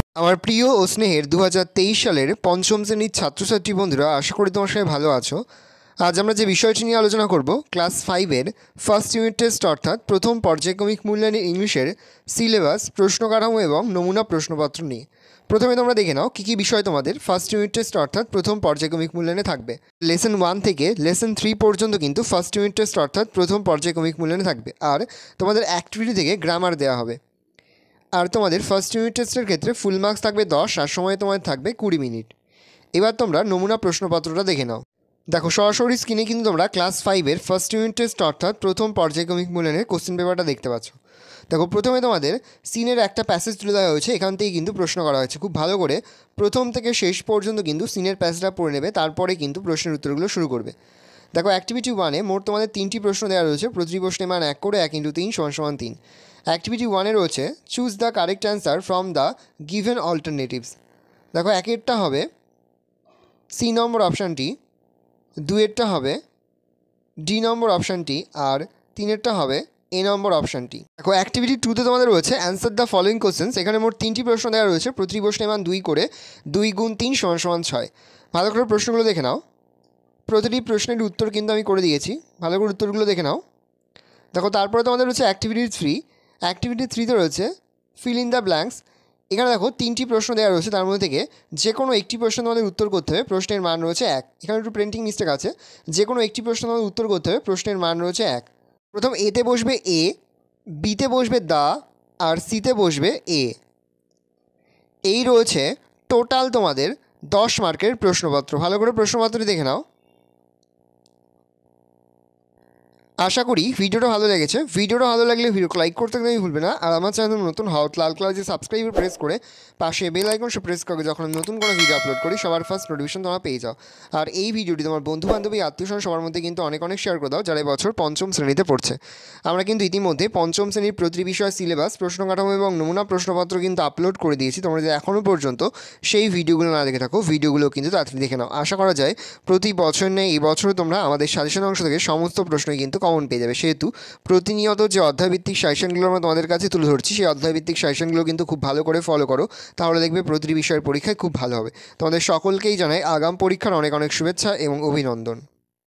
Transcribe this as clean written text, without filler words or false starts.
আমার প্রিয় ও স্নেহের 2023 সালের পঞ্চম শ্রেণীর ছাত্রছাত্রী বন্ধুরা, আশা করি তোমার সবাই ভালো আছো। আজ আমরা যে বিষয়টি নিয়ে আলোচনা করব, ক্লাস 5-এর ফার্স্ট ইউনিট টেস্ট অর্থাৎ প্রথম পর্যায়ক্রমিক মূল্যায়নের ইংলিশের সিলেবাস, প্রশ্ন কাঠামো এবং নমুনা প্রশ্নপত্র নিয়ে। প্রথমে তোমরা দেখে নাও কী কী বিষয় তোমাদের ফার্স্ট ইউনিট টেস্ট অর্থাৎ প্রথম পর্যায়ক্রমিক মূল্যায়নে থাকবে। লেসন 1 থেকে লেসন 3 পর্যন্ত কিন্তু ফার্স্ট ইউনিট টেস্ট অর্থাৎ প্রথম পর্যায়ক্রমিক মূল্যায়নে থাকবে। আর তোমাদের অ্যাক্টিভিটি থেকে গ্রামার দেওয়া হবে। আর তোমাদের ফার্স্ট ইউনিট টেস্টের ক্ষেত্রে ফুল মার্কস থাকবে 10 আর সময় তোমাদের থাকবে 20 মিনিট। এবার তোমরা নমুনা প্রশ্নপত্রটা দেখে নাও। দেখো, সরাসরি স্ক্রিনে কিন্তু তোমরা ক্লাস 5-এর ফার্স্ট ইউনিট টেস্ট অর্থাৎ প্রথম পর্যায়ক্রমিক মূল্যায়নের কোশ্চেন পেপারটা দেখতে পাচ্ছ। দেখো, প্রথমে তোমাদের সিনের একটা প্যাসেজ তুলে দেওয়া হয়েছে, এখান থেকেই কিন্তু প্রশ্ন করা হয়েছে। খুব ভালো করে প্রথম থেকে শেষ পর্যন্ত কিন্তু সিনের প্যাসেজটা পড়ে নেবে, তারপরে কিন্তু প্রশ্নের উত্তরগুলো শুরু করবে। দেখো, অ্যাক্টিভিটি 1-এ মোট তোমাদের 3টি প্রশ্ন দেওয়া রয়েছে, প্রতিটি প্রশ্নের মান 1 করে, 1 × 3 = 3। অ্যাক্টিভিটি 1-এ রয়েছে choose the correct answer from the given alternatives. দেখো, একেরটা হবে সি নম্বর অপশানটি, 2এরটা হবে ডি নম্বর অপশানটি, আর 3এরটা হবে এ নম্বর অপশানটি। দেখো, অ্যাক্টিভিটি 2-তে তোমাদের রয়েছে অ্যান্সার দ্য ফলোয়িং কোশ্চেন্স। এখানে মোট 3টি প্রশ্ন দেওয়া রয়েছে, প্রতিটি প্রশ্নের মান 2 করে, 2 × 3 = 6। ভালো করে প্রশ্নগুলো দেখে নাও। প্রতিটি প্রশ্নের উত্তর কিন্তু আমি করে দিয়েছি, ভালো করে উত্তরগুলো দেখে নাও। দেখো, তারপরে তোমাদের রয়েছে অ্যাক্টিভিটি 3। অ্যাক্টিভিটি 3-তে রয়েছে ফিল ইন দ্য ব্ল্যাঙ্কস। এখানে দেখো 3টি প্রশ্ন দেওয়া রয়েছে, তার মধ্যে থেকে যে কোনো একটি প্রশ্ন তোমাদের উত্তর করতে হবে, প্রশ্নের মান রয়েছে 1। এখানে একটু প্রিন্টিং মিস্টেক আছে, যে কোনো একটি প্রশ্ন তোমাদের উত্তর করতে হবে, প্রশ্নের মান রয়েছে 1। প্রথম এতে বসবে এ, বিতে বসবে দা, আর সিতে বসবে এ। এই রয়েছে টোটাল তোমাদের 10 মার্কের প্রশ্নপত্র। ভালো করে প্রশ্নপত্রটি দেখে নাও। আশা করি ভিডিওটা ভালো লেগেছে। ভিডিওটা ভালো লাগলে ভিডিওকে লাইক করতে একদমই ভুলবে না। আর আমার চ্যানেল নতুন হও, লাল কালার যে সাবস্ক্রাইবার প্রেস করে পাশে বেল আইকন সে প্রেস করবে, যখন আমি নতুন কোনো ভিডিও আপলোড করি সবার ফার্স্ট নোটিফিকেশন তোমরা পেয়ে যাও। আর এই ভিডিওটি তোমার বন্ধু বান্ধবী আত্মীয়স্বজন সবার মধ্যে কিন্তু অনেক শেয়ার করে দাও, যারা এবছর পঞ্চম শ্রেণীতে পড়ছে। আমরা কিন্তু ইতিমধ্যে পঞ্চম শ্রেণীর প্রতিটি বিষয় সিলেবাস, প্রশ্ন কাঠামো এবং নমুনা প্রশ্নপত্র কিন্তু আপলোড করে দিয়েছি। তোমরা যদি এখনও পর্যন্ত সেই ভিডিওগুলো না দেখে থাকো, ভিডিওগুলো কিন্তু তাড়াতাড়ি দেখে নাও। আশা করা যায় প্রতি বছর নেই এই বছরও তোমরা আমাদের সাজেশন অংশ থেকে সমস্ত প্রশ্নই কিন্তু কমন পেয়ে যাবে। সেহেতু প্রতিনিয়ত যে অধ্যায়ভিত্তিক সাজেশনগুলো আমরা তোমাদের কাছে তুলে ধরছি, সেই অধ্যায়ভিত্তিক সাজেশনগুলো কিন্তু খুব ভালো করে ফলো করো, তাহলে দেখবে প্রতিটি বিষয়ের পরীক্ষায় খুব ভালো হবে। তোমাদের সকলকেই জানাই আগাম পরীক্ষার অনেক শুভেচ্ছা এবং অভিনন্দন।